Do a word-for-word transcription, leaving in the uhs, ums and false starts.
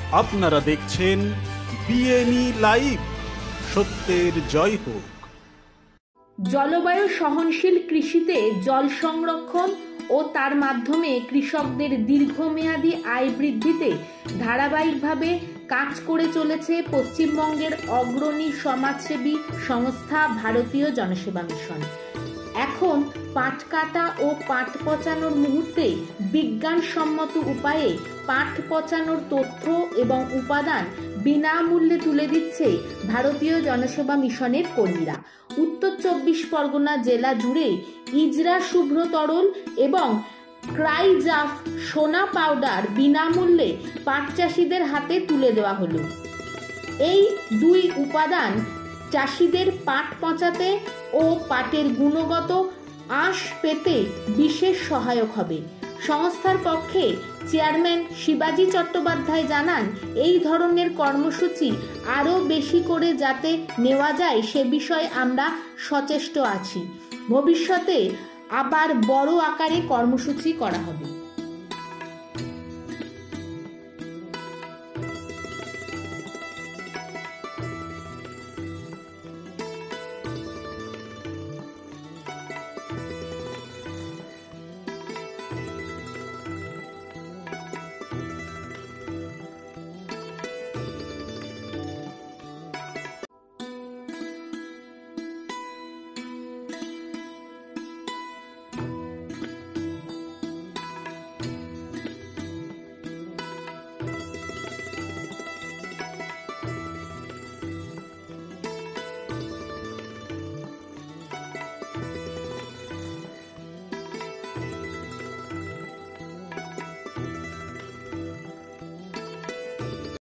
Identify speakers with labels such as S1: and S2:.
S1: আপনারা দেখছেন বিএনই লাইভ। সত্যের জয় হোক।
S2: জলবায়ু সহনশীল কৃষিতে জল সংরক্ষণ ও তার মাধ্যমে কৃষকদের দীর্ঘমেয়াদী আয় বৃদ্ধিতে ধারাবাহিকভাবে কাজ করে চলেছে পশ্চিমবঙ্গের অগ্রণী সমাজসেবী সংস্থা ভারতীয় জনসেবা মিশন। এখন পাট কাটা ও পাট পচানোর মুহূর্তে বিজ্ঞানসম্মত উপায়ে পাট পচানোর তথ্য এবং উপাদান বিনামূল্যে তুলে দিচ্ছে ভারতীয় জনসেবা মিশনের কর্মীরা। উত্তর চব্বিশ পরগনা জেলা জুড়ে ইজরা শুভ্র তরল এবং ক্রাইজাফ সোনা পাউডার বিনামূল্যে পাট চাষিদের হাতে তুলে দেওয়া হলো। এই দুই উপাদান চাষিদের পাট পচাতে ও পাটের গুণগত আঁশ পেতে বিশেষ সহায়ক হবে। সংস্থার পক্ষে চেয়ারম্যান শিবাজি চট্টোপাধ্যায় জানান, এই ধরনের কর্মসূচি আরও বেশি করে যাতে নেওয়া যায় সে বিষয়ে আমরা সচেষ্ট আছি। ভবিষ্যতে আবার বড় আকারে কর্মসূচি করা হবে।